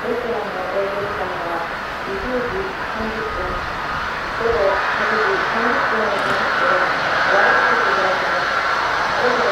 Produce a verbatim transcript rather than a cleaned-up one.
レストランの営業時間はにじゅうじさんじゅっぷん、午後はちじさんじゅっぷんをもちまして終わらせていただきます。どうぞ